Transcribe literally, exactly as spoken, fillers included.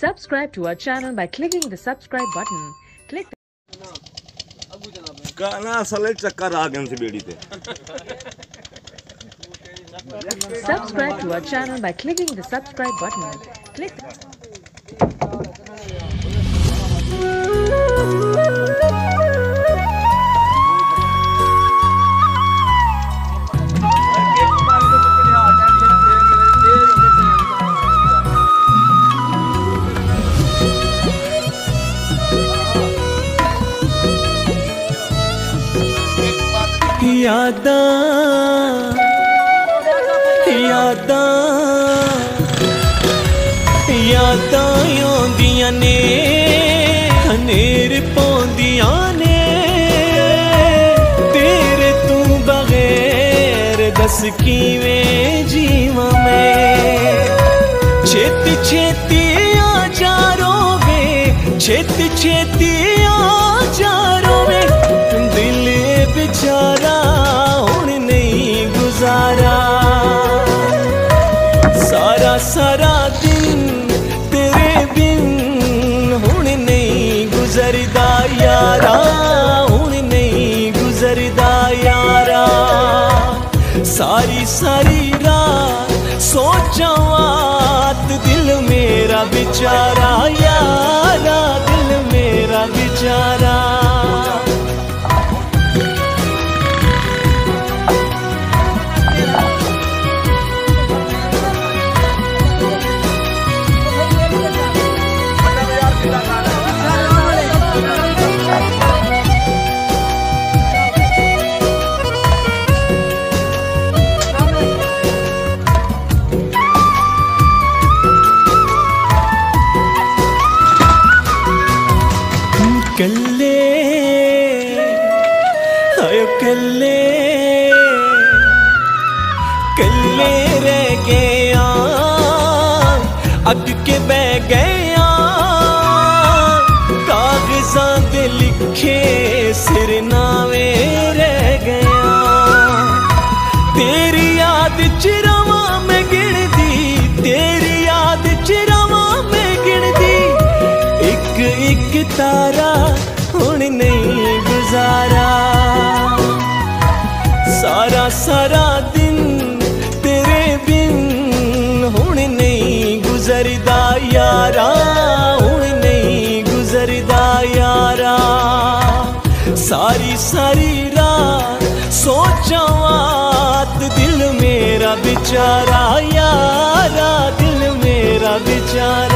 Subscribe to our channel by clicking the subscribe button. Click गाना साले चक्कर आ गए बेड़ी ते Subscribe to our channel by clicking the subscribe button. Click यादां यादां यादां आउंदियां ने हनेर पौंदियां ने तेरे तू बगैर दस किवें जीवां मैं छेती छेती आ जा रोवे छेती छेती आ जा रोवे दिल बेचारा हुण नहीं गुजारा सारा सारा दिन तेरे बिन हुण नहीं गुजरदा यारा हुण नहीं गुजरदा यारा सारी सारी रात सोचा बात दिल मेरा बेचारा यारा दिल मेरा बेचारा कल्ले आयो कल्ले कल्ले रह गया अग के बह गया कागजां दे लिखे सिरनावे रह गया तेरी याद च रवां मैं गिनदी तेरी याद च रवां मैं गिनदी एक एक तारा हुण नहीं गुजारा सारा सारा दिन तेरे बिन हुण नहीं गुजरदा यारा हुण नहीं गुजरदा यारा सारी सारी रात सोचा बात दिल मेरा बेचारा यारा दिल मेरा बेचारा